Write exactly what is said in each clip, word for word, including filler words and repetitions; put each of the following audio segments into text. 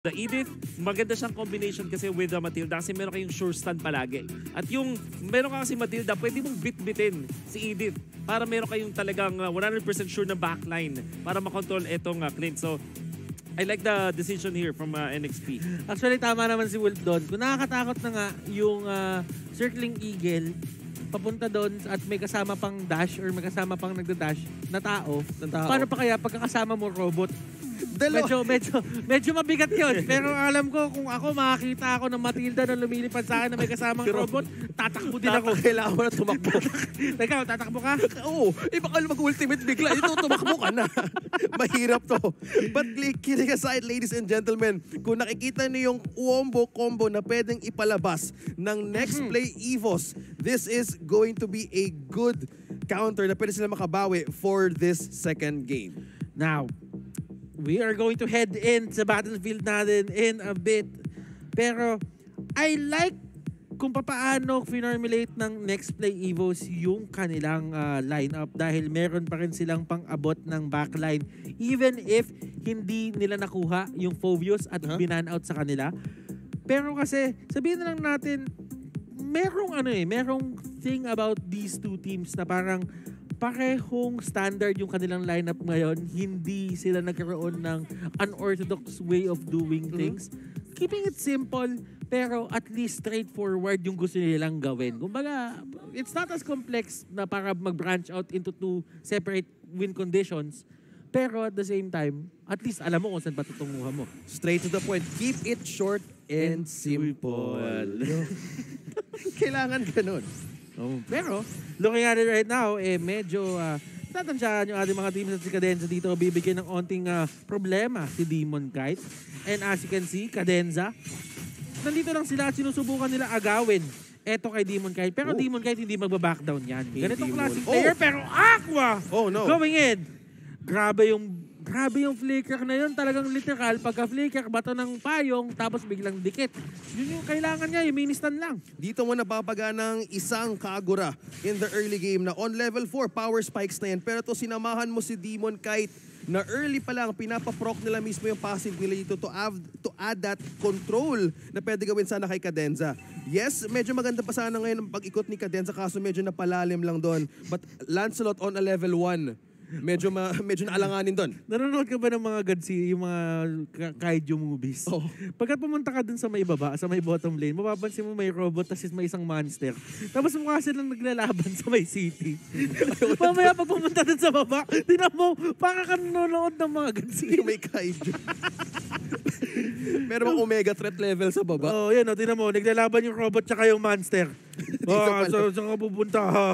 The Edith, maganda siyang combination kasi with the Matilda kasi meron kayong sure stand palagi. At yung meron ka kasi Matilda, pwede mong bit-bitin si Edith para meron kayong talagang uh, one hundred percent sure na backline para makontrol etong uh, Clint. So, I like the decision here from uh, N X P. Actually, tama naman si Wolf doon. Kung nakakatakot na nga yung uh, Circling Eagle, papunta doon at may kasama pang dash or may kasama pang nagda-dash na tao, na tao. Paano pa kaya pagkakasama mo robot? Medyo, medyo, medyo mabigat yun. Pero alam ko, kung ako makakita ako ng Matilda na lumilipad sa akin na may kasamang robot, tatakbo din ako. Kailangan mo na tumakbo. Teka, tatakbo ka? Oo. Eh, baka mag-ultimate bigla. Ito, tumakbo ka na. Mahirap to. But kidding aside, ladies and gentlemen, kung nakikita niyo yung wombo-combo na pwedeng ipalabas ng next play Evos, this is going to be a good counter na pwede sila makabawi for this second game. Now, we are going to head in sa battlefield natin in a bit. Pero, I like kung papaano finormulate ng next play Evos yung kanilang uh, lineup dahil meron pa rin silang pang-abot ng backline even if hindi nila nakuha yung Fovios at huh? binan out sa kanila. Pero kasi, sabihin na lang natin, merong ano eh, merong thing about these two teams na parang parehong standard yung kanilang lineup ngayon. Hindi sila nagkaroon ng unorthodox way of doing things. Mm-hmm. Keeping it simple, pero at least straightforward yung gusto nilang gawin. Kumbaga, it's not as complex na para mag-branch out into two separate win conditions. Pero at the same time, at least alam mo kung saan patutunguhan mo. Straight to the point. Keep it short and, and simple. Kailangan ganun. Oh, pero, looking at it right now, eh, medyo uh, tatansyahan yung ating mga teams at si Cadenza dito. Bibigyan ng onting uh, problema si Demon Kite. And as you can see, Cadenza, nandito lang sila at sinusubukan nila agawin eto kay Demon Kite. Pero oh. Demon Kite hindi magbaback down yan. Hey, ganitong classic player, oh. pero Aqua! Oh, no. Going in. Grabe yung Grabe yung flicker na yun. Talagang literal. Pagka-flicker, bato ng payong, tapos biglang dikit. Yun yung kailangan niya. Yung ministan lang. Dito mo napapaga ng isang Kagura in the early game na on level four, power spikes na yan. Pero to sinamahan mo si Demon Kite na early pa lang, pinapaproc nila mismo yung passive nila dito to, have, to add that control na pwede gawin sana kay Cadenza. Yes, medyo maganda pa sana ngayon ang pag-ikot ni Cadenza kaso medyo napalalim lang doon. But Lancelot on a level one. Medyo ma medyo naalanganin doon. Nanonood ka ba ng mga Godzilla, yung mga kaiju movies? Oh. Pagkat pumunta ka dun sa may baba, sa may bottom lane, mapapansin mo may robot tapos may isang monster. Tapos mukha silang naglalaban sa may city. Mamaya pag pumunta dun sa baba, tinan mo, para ka nanonood ng mga Godzilla. May kaiju. Meron bang omega threat level sa baba? Oo, oh, yan o, tinan mo, naglalaban yung robot tsaka yung monster. Oh, so, saan ka pupunta ha?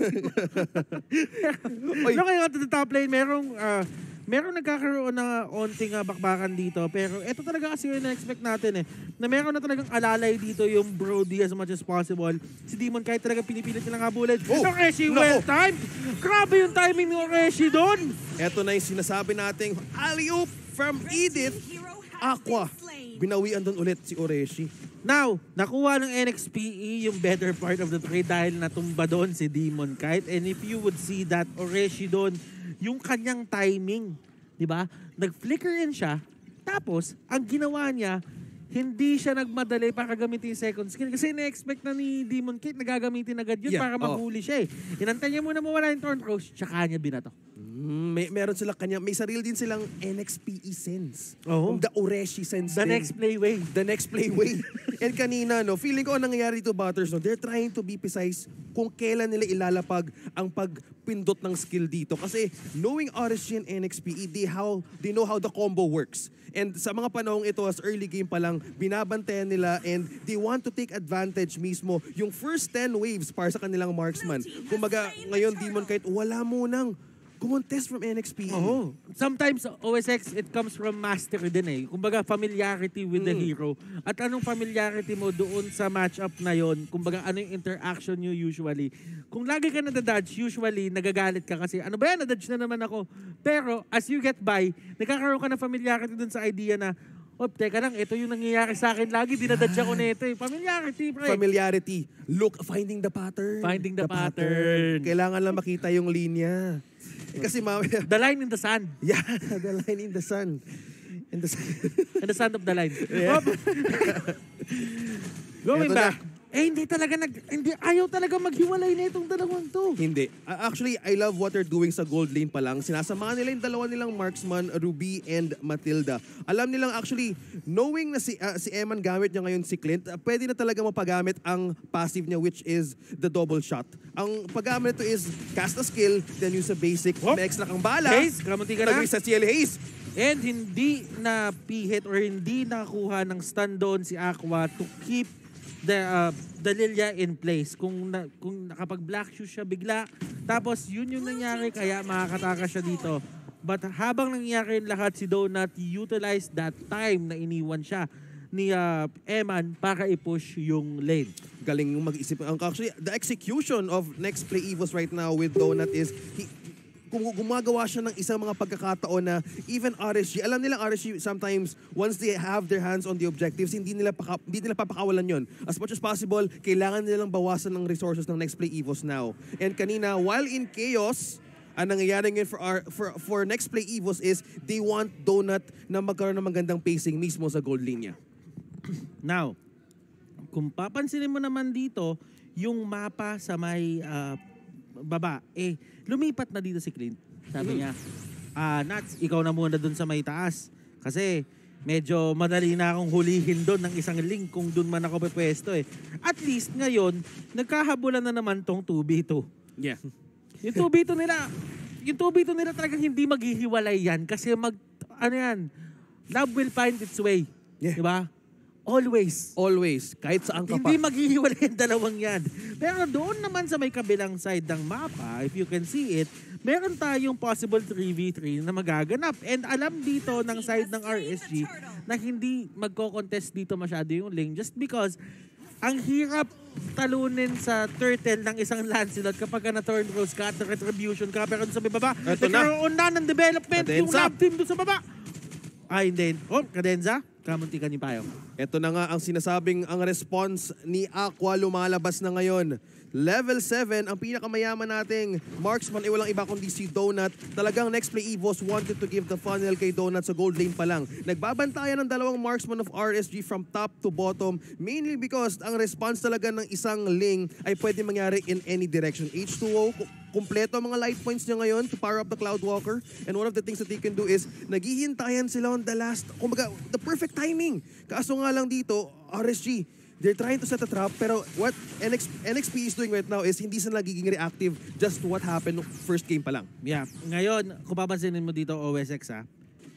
No, kayo to the top lane, merong, uh, merong nagkakaroon ng onting uh, bakbakan dito. Pero ito talaga kasi yung na-expect natin eh. Na meron na talagang alalay dito yung Brody as much as possible. Si Demon kahit talaga pinipilit nilang habulin. Oh, Oreshi, no. well timed! Grabe yung timing ni Oreshi doon! Ito na yung sinasabi nating alley-oop from Edith. Aqua. Binawian doon ulit si Oreshi. Now, nakuha ng N X P E yung better part of the trade dahil natumba doon si Demon Kite. And if you would see that Oreshi doon, yung kanyang timing, di ba? Nag-flicker in siya. Tapos, ang ginawa niya, hindi siya nagmadali para gamitin yung second skill. Kasi na-expect na ni Demon Kite na gagamitin agad yun yeah, para mahuli oh. siya eh. Inantay niya muna mawala yung Thorn Cross, tsaka niya binato. Mm, may meron sila kanya, may sarili din silang N X P E sense. Oh. The Oreshi sense. The din. next play way. The next play way. And kanina, no, feeling ko ang nangyayari dito, Butters, no, they're trying to be precise kung kailan nila ilalapag ang pagpindot ng skill dito. Kasi knowing Oreshi and N X P E, they, how, they know how the combo works. And sa mga panahong ito, as early game pa lang, binabantayan nila and they want to take advantage mismo yung first ten waves para sa kanilang marksman. Kumbaga, ngayon, Demon Kite, wala munang kumontest from N X P E. Oh. Sometimes, O S X, it comes from mastery din eh. Kumbaga, familiarity with mm. the hero. At anong familiarity mo doon sa matchup na yon? Kumbaga, ano yung interaction nyo usually? Kung lagi ka nadadodge, usually, nagagalit ka kasi, ano ba yan, nadodge na naman ako. Pero, as you get by, nagkakaroon ka ng familiarity doon sa idea na, oh, teka lang, ito yung nangyayari sa akin lagi, dinadodge ako na ito eh. Familiarity, pre. Familiarity. Look, finding the pattern. Finding the, the pattern. pattern. Kailangan lang makita yung linya. Eh, kasi mamaya... The line in the sand. Yeah, the line in the sun. And the, And the sound of the line. Yeah. Going Eto back. na. Eh, hindi talaga nag... Hindi, ayaw talaga maghiwalay na itong dalawang to. Hindi. Uh, actually, I love what they're doing sa gold lane pa lang. Sinasamahan nila yung dalawa nilang marksman, Ruby and Matilda. Alam nilang actually, knowing na si, uh, si Eman gamit niya ngayon si Clint, uh, pwede na talaga mapagamit ang passive niya, which is the double shot. Ang paggamit nito is cast a skill, then use a basic, Whoop. may extra kang bala. Haze, kamunti ka na. Nag-reset si Haze. And hindi na pihit or hindi nakuha ng stun doon si Aqua to keep the uh, the Lilia in place. Kung na, kung nakapag black shoe siya bigla, tapos yun yung nangyari kaya makakataka siya dito. But habang nangyari yung lahat, si Donut utilized that time na iniwan siya ni uh, Eman para i-push yung lane. Galing yung mag-isip. Actually, the execution of Nxp Vs right now with Donut is he, kung gumagawa siya ng isang mga pagkakataon na even R S G, alam nilang R S G sometimes once they have their hands on the objectives, hindi nila paka, hindi nila papakawalan yon. As much as possible, kailangan nilang bawasan ng resources ng Nxp Vs now. And kanina, while in chaos, ang nangyayari ngayon for, our, for, for Nxp Vs is they want Donut na magkaroon ng magandang pacing mismo sa gold lane niya. Now, kung papansinin mo naman dito, yung mapa sa may uh, baba, eh, lumipat na dito si Clint. Sabi niya, ah, Nats, ikaw na muna dun sa may taas. Kasi medyo madali na akong hulihin doon ng isang link kung doon man ako pwesto eh. At least ngayon, nagkahabulan na naman tong two v two. Yeah. Yung two v two nila, yung two v two nila talagang hindi maghihiwalay yan kasi mag, ano yan, love will find its way. Yeah. Diba? Always. Always. Kahit saan ka pa. Hindi maghihiwalay yung dalawang yan. Pero doon naman sa may kabilang side ng mapa, if you can see it, meron tayong possible three v three na magaganap. And alam dito ng side ng R S G na hindi magko-contest dito masyado yung lane just because ang hirap talunin sa turtle ng isang Lancelot kapag na-turn rose ka at retribution ka. Pero sa may baba, nagkaroon na ng development Cadenza. yung lab team doon sa baba. Ay, hindi. Oh, Cadenza. Kamuntikan ni Payong. Ito na nga ang sinasabing ang response ni Aqua lumalabas na ngayon. Level seven, ang pinakamayaman nating marksman ay walang iba kundi si Donut. Talagang Nxp Vs wanted to give the funnel kay Donut sa gold lane pa lang. Nagbabantayan ng dalawang marksman of R S G from top to bottom, mainly because ang response talaga ng isang lane ay pwede mangyari in any direction. H two O, kumpleto ang mga light points niya ngayon to power up the Cloudwalker. And one of the things that they can do is naghihintayan sila on the last, kumbaga, the perfect timing. Kaso nga lang dito, R S G, they're trying to set a trap, pero what N X, N X P is doing right now is hindi sila nagiging reactive just to what happened first game pa lang. Yeah. Ngayon, kung papansinin mo dito O S X ha,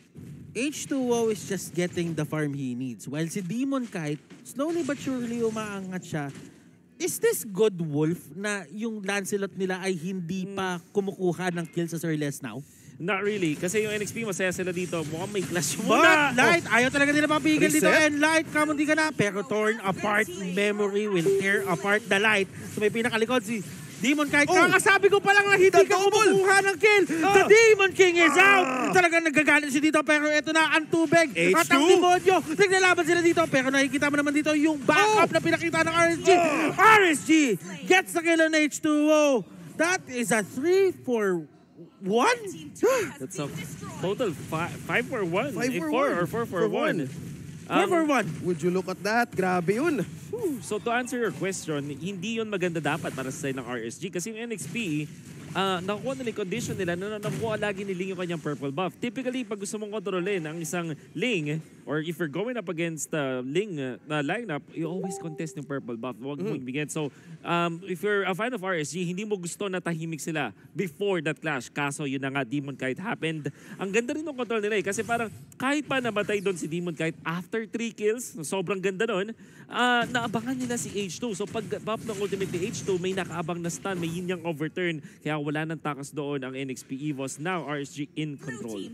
H two O is just getting the farm he needs. While si Demon Kite, slowly but surely umaangat siya. Is this good wolf na yung Lancelot nila ay hindi pa kumukuha ng kills as early as now? Not really. Kasi yung N X P, masaya sila dito. Mukhang may clash But muna. Light, oh. Ayaw talaga nila mapigil Reset. dito. And Light, kamundi ka na. Pero torn apart, memory will tear apart the Light. So may pinakalikod si Demon Kite. Oh. Kakasabi ko pa lang na hindi The ka double. kumukuha ng kill. Ah. The Demon King is Ah. out. Talagang nagagalit siya dito. Pero ito na ang tubig. H two. At ang demonyo. Naglalaban sila dito. Pero nakikita mo naman dito yung backup Oh. na pinakita ng R S G. Oh. R S G gets the kill on H two O. That is a three for one. That's a total fi five for one. Five Eh, for four one. or four for, For one. one. four Um, for one. Would you look at that? Grabe yun. So to answer your question, hindi yun maganda dapat para sa side ng R S G kasi yung N X P, uh, nakuha nila yung condition nila na nakuha lagi ni Ling yung kanyang purple buff. Typically, pag gusto mong kontrolin ang isang Ling, or if you're going up against the uh, Ling uh, na lineup, you always contest yung purple buff. Huwag mo ibigyan. So, um, if you're a fan of R S G, hindi mo gusto na tahimik sila before that clash. Kaso, yun na nga, Demon Kite happened. Ang ganda rin ng control nila eh, kasi parang kahit pa namatay doon si Demon Kite after three kills, sobrang ganda doon, uh, naabangan nila si H two. So, pag buff ng ultimate ni H two, may nakaabang na stun, may yin yang overturn. Kaya wala nang takas doon ang N X P Evos. Now, R S G in control.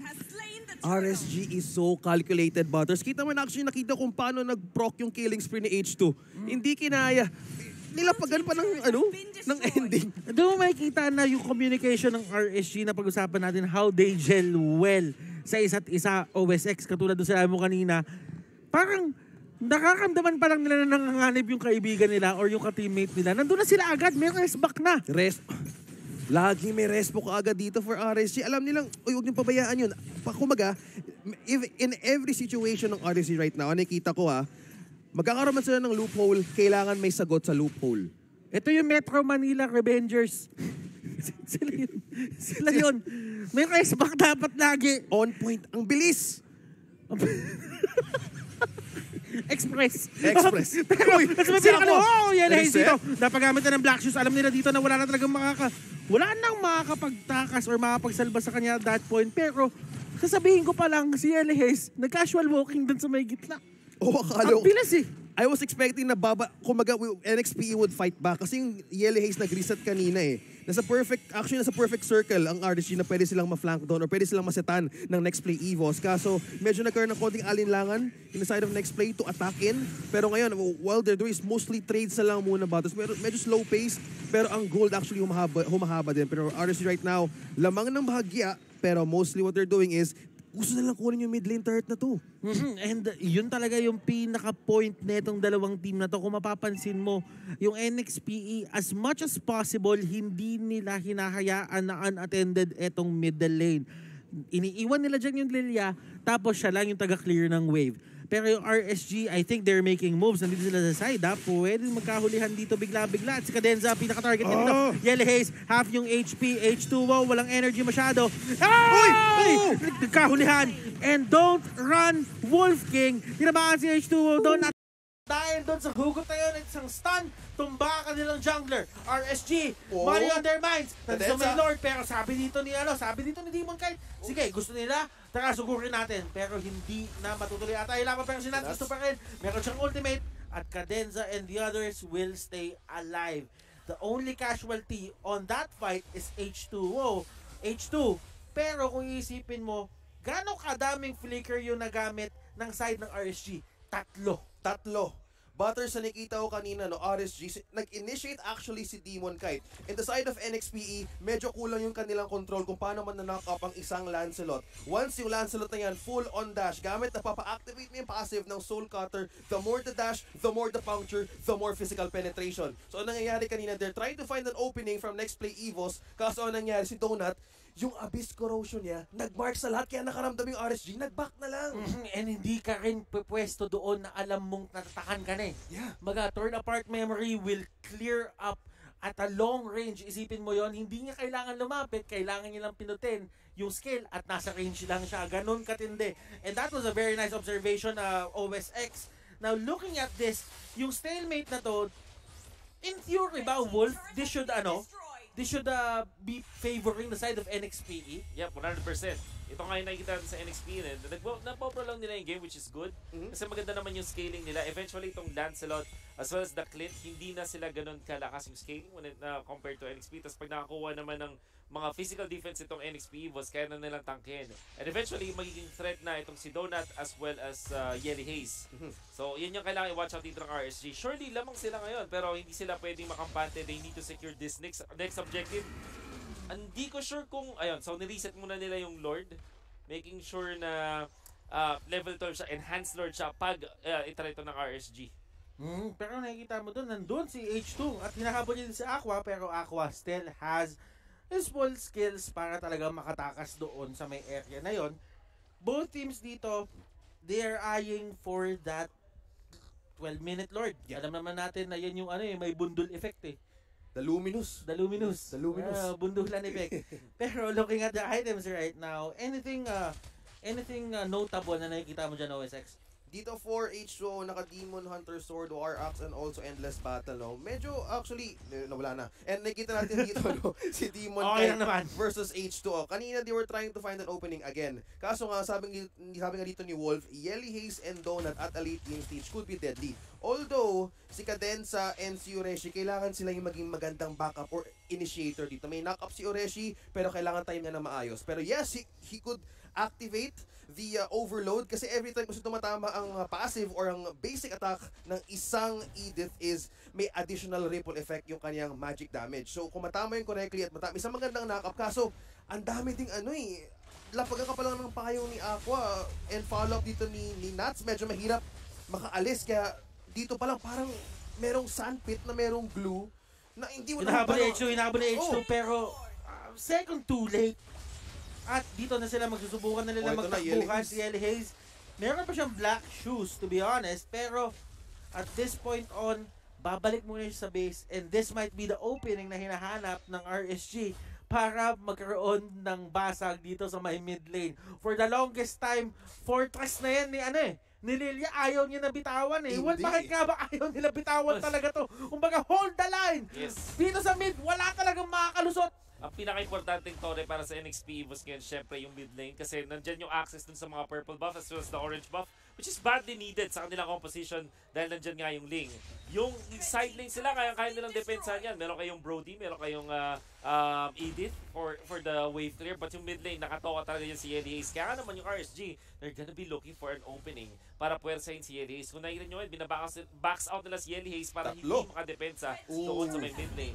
R S G is so calculated, Butters. Kita mo na actually nakita kung paano nag-proc yung killing spree ni H two. Hindi kinaya. Nilapagan pa ng, ano, ng ending. Doon mo makikita na yung communication ng R S G na pag-usapan natin how they gel well sa isa't isa O S X. Katulad doon sinabi mo kanina, parang nakakamdaman pa lang nila na nanganganib yung kaibigan nila or yung ka-teammate nila. Nandun na sila agad, may rest back na. Rest. Lagi may respo ka agad dito for R S G. Alam nilang, uy, huwag niyong pabayaan yun. Pa, kumaga, if, in every situation ng R S G right now, nakikita ko ha, magkakaroon man sila ng loophole, kailangan may sagot sa loophole. Ito yung Metro Manila Revengers. Sila yun. Sila yun. May resback dapat lagi. On point. Ang bilis. Express. Express. Pero, Uy, mas si mabila ka ako. na, oh, yan ay Reset? dito. Napagamit na ng black shoes. Alam nila dito na wala na talagang makaka... Wala nang makakapagtakas or makakapagsalba sa kanya at that point. Pero, sasabihin ko pa lang, si Elias, nag-casual walking dun sa may gitna. Oh, akala Ang bilis eh. I was expecting na baba, kumaga N X P E would fight back kasi yung Yellow Haze nag-reset kanina eh. Nasa perfect, actually nasa perfect circle ang R S G na pwede silang ma-flank down or pwede silang masetan ng next play Evos. Kaso medyo nagkaroon ng konting alinlangan in the side of next play to attack in. Pero ngayon, while they're doing is mostly trades na lang muna battles. Medyo, medyo slow pace, pero ang gold actually humahaba, humahaba din. Pero R S G right now, lamang ng bahagya, pero mostly what they're doing is gusto na lang kunin yung mid lane turret na to. Mm-hmm. And uh, yun talaga yung pinaka-point netong dalawang team na to. Kung mapapansin mo, yung N X P E, as much as possible, hindi nila hinahayaan na unattended etong middle lane. Iniiwan nila dyan yung Lilia, tapos siya lang yung taga-clear ng wave. Pero yung R S G, I think they're making moves. Nandito sila sa side, ha? Pwede magkahulihan dito bigla-bigla. At si Cadenza, pinaka-target oh. nito. Yellow Haze, half yung H P, H two O, walang energy masyado. Ay! Uy! Nagkahulihan. And don't run, Wolf King. Tinabakan si H two O doon. Dahil doon sa hugot na yun, isang stun, tumba ka nilang jungler. R S G, oh. Money on their minds. Nandito may Lord, pero sabi dito ni, ano, sabi dito ni Demon Kite, sige, gusto nila, tara, sugurin natin. Pero hindi na matutuloy ata. Ilaban pero si Nat, gusto pa rin. Meron siyang ultimate, at Cadenza and the others will stay alive. The only casualty on that fight is H two O. H two, pero kung iisipin mo, gano'ng kadaming flicker yung nagamit ng side ng R S G? Tatlo. Tatlo. Butter sa nakita ko kanina, no, R S G, nag-initiate actually si Demon Kite. In the side of N X P E, medyo kulang yung kanilang control kung paano man na-knock up ang isang Lancelot. Once yung Lancelot na yan, full on dash, gamit na papa-activate mo yung passive ng Soul Cutter, the more the dash, the more the puncture, the more physical penetration. So, anong nangyayari kanina, they're trying to find an opening from next play Evos, kaso anong nangyayari si Donut, yung Abyss Corrosion niya, nag-mark sa lahat, kaya nakaramdam yung R S G, nag-back na lang. Mm-hmm. And hindi ka rin pwesto doon na alam mong natatakan ka na eh. Yeah. Maga, turn apart memory will clear up at a long range. Isipin mo yon, hindi niya kailangan lumapit, kailangan niya lang pinutin yung skill at nasa range lang siya. Ganun katindi. And that was a very nice observation, uh, O S X. Now, looking at this, yung stalemate na to, in theory ba, Wolf, this should, ano, This should uh, be favoring the side of N X P E. Yep, one hundred percent. Ito nga yung nakikita natin sa N X P E. Nagpo-pro lang nila yung game, which is good. Mm-hmm. Kasi maganda naman yung scaling nila. Eventually, itong Lancelot as well as the Clint, hindi na sila ganun kalakas yung scaling when it, uh, compared to N X P. Tapos pag nakakuha naman ng mga physical defense itong N X P Evos, kaya na nilang tangkin. And eventually, magiging threat na itong si Donut as well as uh, Yelly Haze. Mm-hmm. So, yun yung kailangan i-watch out dito ng R S G. Surely, lamang sila ngayon, pero hindi sila pwedeng makampante. They need to secure this next, next objective. Hindi ko sure kung, ayun, so nireset muna nila yung Lord, making sure na uh, level twelve siya, enhanced Lord siya pag uh, itry ito ng R S G. Mm, pero nakikita mo doon, nandun si H two at hinahabol niya din si Aqua, pero Aqua still has his full skills para talaga makatakas doon sa may area na yon. Both teams dito, they're eyeing for that twelve minute Lord. Yeah. Alam naman natin na yan yung ano eh, may bundle effect eh. The Luminous. The Luminous. The Luminous. Uh, bundulan effect. Pero looking at the items right now, anything uh, anything uh, notable na nakikita mo dyan, O S X? Dito for H two O, naka-Demon Hunter Sword, War Axe, and also Endless Battle, no? Medyo, actually, nawala na. And nakita natin dito, no? Si Demon okay Kite versus H two O. Kanina, they were trying to find an opening again. Kaso nga, sabi, sabi nga dito ni Wolf, Yelly Haze and Donut at a late game stage could be deadly. Although, si Cadenza and si Rsg, kailangan sila yung maging magandang backup or initiator dito. May knock up si Rsg, pero kailangan time nga na maayos. Pero yes, he, he could activate the uh, overload kasi every time gusto tumatama ang uh, passive or ang basic attack ng isang Edith is may additional ripple effect yung kanyang magic damage. So kung matama yung correctly at matama, isang magandang knock-up, kaso ang dami ding ano eh, lapagan ka pa lang ng payong ni Aqua and follow up dito ni, ni Nats, medyo mahirap makaalis kaya dito pa lang parang merong sandpit na merong glue na hindi mo hinahabol ni H two, hinahabol ni H two, oh. pero second too late. At dito na sila magsusubukan na nila Oh, ito na, magtakbuhan Yelly si Yelly Hayes. Meron pa siyang black shoes, to be honest. Pero at this point on, babalik muna siya sa base. And this might be the opening na hinahanap ng R S G para magkaroon ng basag dito sa may mid lane. For the longest time, fortress na yan ni ano eh. Ni Lilia, ayaw niya na bitawan eh. Well, Hindi. bakit nga ba ayaw nila bitawan talaga to? Kumbaga, hold the line! Yes. Dito sa mid, wala talagang makakalusot. Ang pinaka-importanting tore para sa N X P Vs ngayon, syempre yung mid lane kasi nandyan yung access dun sa mga purple buff as well as the orange buff, which is badly needed sa kanilang composition dahil nandyan nga yung Ling. Yung side lane sila, kaya-kaya nilang depensahan yan. Meron kayong Brody, meron kayong uh, um, Edith for for the wave clear, but yung mid lane, nakatoka talaga yan si Yelly Hayes. Kaya naman yung R S G, they're gonna be looking for an opening para puwersahin si Yelly Hayes. Kung nakikita nyo yun, binabacks backs out nila si Yelly Hayes para Tatlo. hindi makadepensa doon sa may mid lane.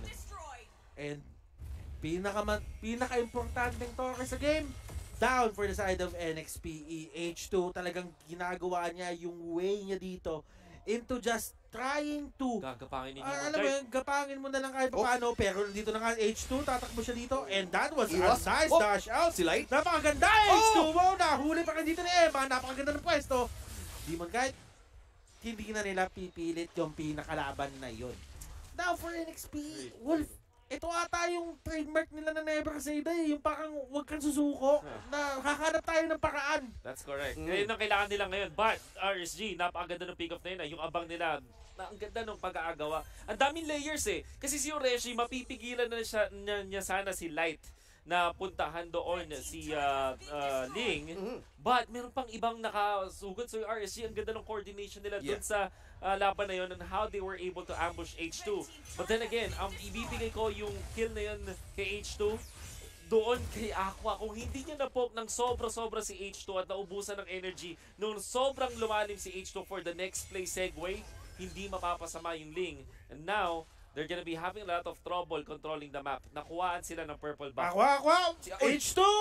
And pinaka pinaka-importanteng tore sa game, down for the side of N X P E. H two talagang ginagawa niya yung way niya dito into just trying to Gagapangin ninyo. Ah, alam mo yun, gapangin mo na lang kahit paano, pero dito na nga H two, tatakbo siya dito, and that was a Iwas. nice Oh. dash out. Si Light. Napakaganda Oh. H two, wow, nahuli pa kayo dito ni Emma, napakaganda ng pwesto. Demon kahit hindi na nila pipilit yung pinakalaban na yun. Now for N X P, Wolf, ito ata yung trademark nila na Never Say Die, yung parang huwag kang susuko, na hahanap tayo ng paraan. That's correct. Mm. Ngayon ang kailangan nila ngayon. But R S G, napakaganda ng pick-up na yun. ah. Yung abang nila, na, ang ganda ng pag-aagawa. Ang daming layers eh. Kasi si Ureshi, mapipigilan na siya, niya, niya sana si Light na puntahan doon si uh, uh, Ling. Mhm. But meron pang ibang nakasugod. So yung R S G, ang ganda ng coordination nila Yeah. dun sa uh, laban na yun and how they were able to ambush H two. But then again, ang ibibigay ko yung kill na yun kay H two, doon kay Aqua. Kung hindi niya na-poke ng sobra-sobra si H two at naubusan ng energy nung sobrang lumalim si H two for the next play segue, hindi mapapasama yung Ling. And now, they're gonna be having a lot of trouble controlling the map. Nakuhaan sila ng purple buff. Ako, ako, H two!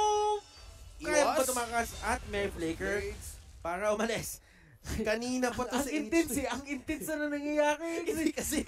Kaya Iwas. ba tumakas at may flicker para umalis? Kanina pa to Ang sa intense H two. eh, ang intense na nangyayari. Hindi kasi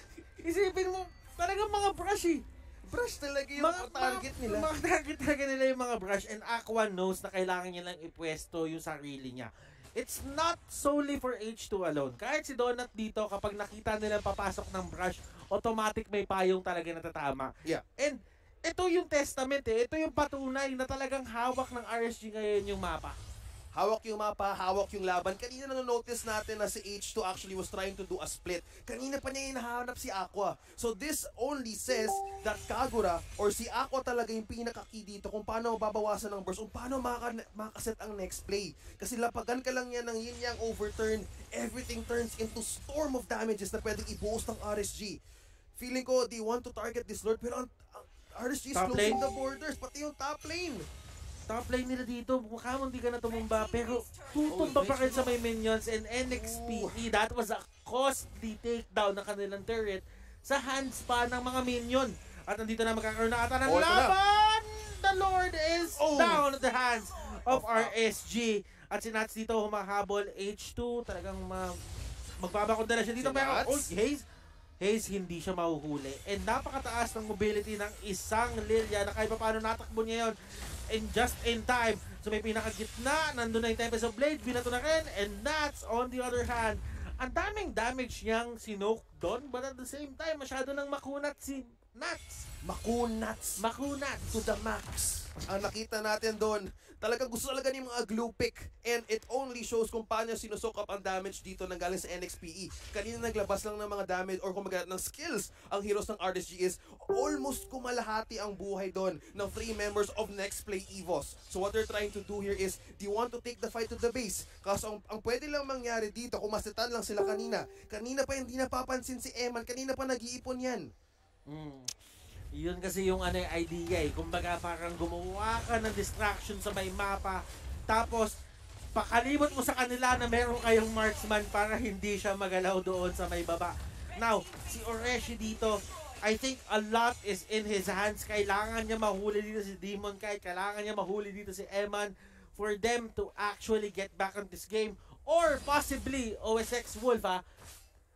Isipin mo, talagang mga brush eh. brush talaga yung target nila. Mga target talaga nila yung mga brush, and Aqua knows na kailangan niya lang ipwesto yung sarili niya. It's not solely for H two alone. Kahit si Donut dito, kapag nakita nila papasok ng brush, automatic may payong talaga natatama. Yeah. And ito yung testament eh. Ito yung patunay na talagang hawak ng R S G ngayon yung mapa. Hawak yung mapa, hawak yung laban. Kanina na-notice natin na si H two actually was trying to do a split. Kanina pa niya hinahanap si Aqua. So this only says that Kagura or si Aqua talaga yung pinaka-key dito kung paano babawasan ng burst, kung paano maka makaset ang next play. Kasi lapagan ka lang yan ng yin yang overturn, everything turns into storm of damages na pwedeng i-boost ng R S G. Feeling ko, they want to target this Lord, pero ang, ang R S G is Top closing lane. the borders, pati yung top lane. Top lane nila dito, mukha mo hindi ka na tumumba, pero tutumba pa rin sa may minions, and N X P E, that was a costly takedown ng kanilang turret sa hands pa ng mga minion. At nandito na magkakaroon na ata ng Oh, ito na. laban! The Lord is Oh. down at the hands of R S G. At si Nats dito humahabol, H two, talagang ma magbabakod na siya dito. Si Pero Nats? oh, Hayes, Hayes hindi siya mahuhuli. And napakataas ng mobility ng isang Lilia na kahit pa paano natakbo niya yun. And just in time, so may pinakagitna, nandun na yung Tempest of Blade, binato na rin, and Nats on the other hand, ang daming damage niyang sinoke doon, but at the same time, masyado nang makunat si Nats. Makunats. Makunat. To the max. Ang nakita natin doon, talagang gusto talaga ni mga glue pick, and it only shows kung paano sinusok up ang damage dito nang galing sa N X P E. Kanina naglabas lang ng mga damage or kung ng skills ang heroes ng R S G is almost kumalahati ang buhay doon ng three members of Next Play Evos. So what they're trying to do here is they want to take the fight to the base. Kaso ang, ang pwede lang mangyari dito, kung masetan lang sila kanina, kanina pa hindi napapansin si Eman, kanina pa nag-iipon yan. Mm. Yun kasi yung ano, idea eh. Kumbaga parang gumawa ka ng distraction sa may mapa, tapos pakalimot mo sa kanila na meron kayong marksman para hindi siya magalaw doon sa may baba. Now, si Ureshi dito, I think a lot is in his hands. Kailangan niya mahuli dito si Demon Kite, kailangan niya mahuli dito si Eman for them to actually get back on this game. Or possibly O S X Wolf ha,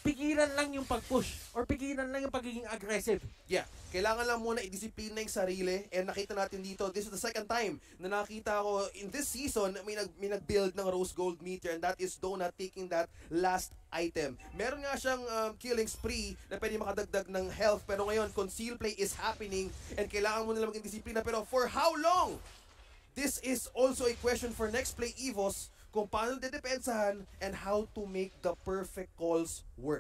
pigilan lang yung pag-push or pigilan lang yung pagiging aggressive. Yeah, kailangan lang muna i-disiplina yung sarili, and nakita natin dito, this is the second time na nakita ko in this season may, nag, may nag-build ng Rose Gold Meteor, and that is Donut taking that last item. Meron nga siyang um, killing spree na pwede makadagdag ng health, pero ngayon conceal play is happening and kailangan mo nila maging disiplina, pero for how long? This is also a question for Nxp Evos, kung paano dedepensahan and how to make the perfect calls work.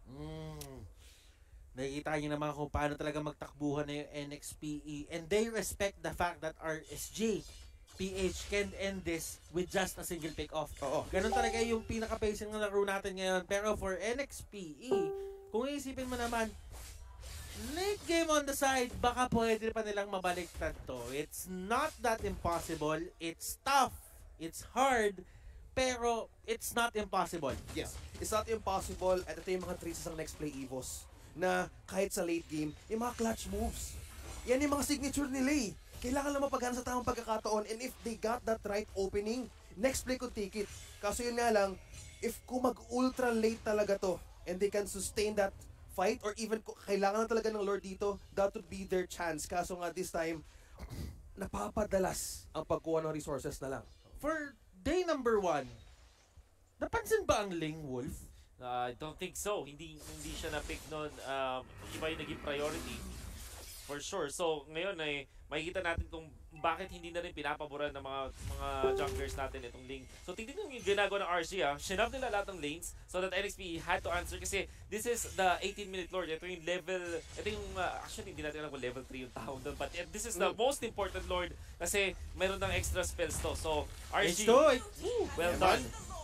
Mm. Nakikita niyo naman kung paano talaga magtakbuhan na yung N X P E, and they respect the fact that R S G P H can end this with just a single pick-off. Oo. Ganun talaga yung pinaka-pacing ng laro natin ngayon. Pero for N X P E, kung iisipin mo naman, late game on the side, baka pwede pa nilang mabaliktad to. It's not that impossible. It's tough. It's hard. Pero it's not impossible. Yes, it's not impossible, at ito yung mga traces ng Nxp Evos na kahit sa late game, yung mga clutch moves. Yan yung mga signature nila eh. Kailangan lang mapagana sa tamang pagkakataon, and if they got that right opening, Nxp could take it. Kaso yun nga lang, if kung mag-ultra late talaga to, and they can sustain that fight, or even kailangan na talaga ng Lord dito, that would be their chance. Kaso nga this time, napapadalas ang pagkuha ng resources na lang. For day number one, napansin ba ang Ling Wolf? Uh, I don't think so. Hindi hindi siya na-pick noon. Um, iba yung naging priority. For sure. So, ngayon ay makikita natin kung bakit hindi na rin pinapaboran ng mga mga junglers natin itong Ling. So, tingnan nyo yung ginagawa ng R C, ah. Shinab nila lahat ng lanes so that N X P had to answer kasi this is the eighteen minute lord. Ito yung level, ito yung, uh, actually, hindi natin alam kung level three yung tao doon. But uh, this is the most important lord kasi mayroon ng extra spells to. So, R C, H two, woo, well done.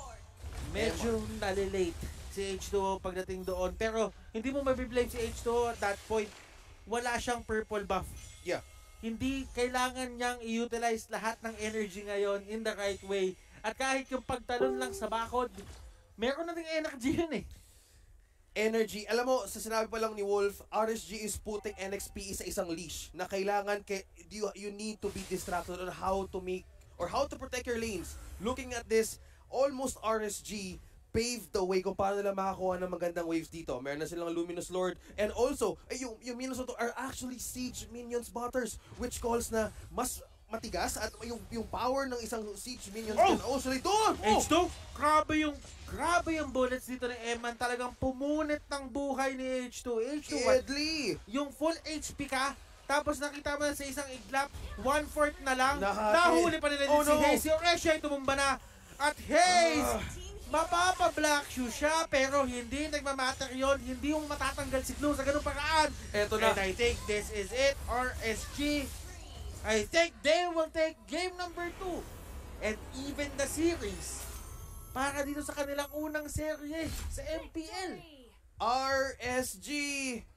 Medyo nalilate si H two pagdating doon. Pero hindi mo mabiblame si H two at that point. Wala siyang purple buff. Yeah. Hindi kailangan niyang i-utilize lahat ng energy ngayon in the right way. At kahit yung pagtalon lang sa bakod, meron na ding energy yun eh. Energy. Alam mo, sa sinabi pa lang ni Wolf, R S G is putting N X P E sa isang leash na kailangan, kay, you, you need to be distracted on how to make or how to protect your lanes. Looking at this, almost R S G paved the way kung paano nila makakuha ng magandang waves dito. Meron na silang Luminous Lord. And also, ay, yung, yung Minus Lord are actually Siege Minions Butters, which calls na mas matigas at yung, yung power ng isang Siege Minions oh! can also like, doon! H two, grabe yung, grabe yung bullets dito ni Eman. Talagang pumunit ng buhay ni H two. H two, Deadly! Yung full H P ka, tapos nakita mo na sa isang iglap, one-fourth na lang, Nahati. nahuli pa nila din Oh, si no. Hayes. Yung Resha ay tumumba na. At Hayes, Ah. mapapa-black shoe siya, pero hindi nagmamatter yun. Hindi yung matatanggal si Blue sa ganung paraan. Eto na. And I think this is it, R S G. I think they will take game number two. And even the series. Para dito sa kanilang unang serye sa M P L. R S G